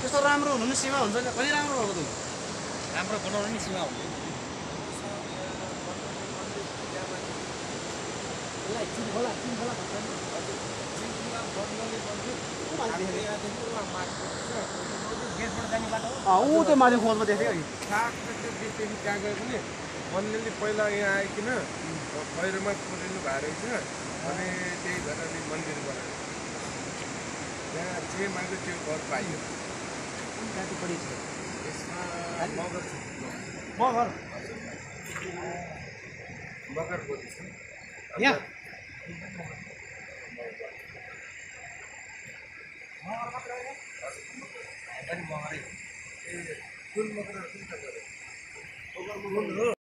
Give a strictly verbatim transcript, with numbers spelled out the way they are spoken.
त्यस्तो राम्रो हुनु नि सीमा हुन्छ नि कहिले राम्रो भएको त राम्रो बनाउनु नि सीमा हुन्छ ऊ त्यो माथि खोजमा देखेँ कि त्यहाँ गयो भने मन्दिरले पहिला यहाँ आइकन पहिरोमा पुरिनु भएको रहेछ अनि त्यही भएर अनि मन्दिर बनायो त्यहाँ जे माग्यो त्यो घर पाइयो यसमा मगर मगर मगर बोली छ यहाँ कुन मगर कुन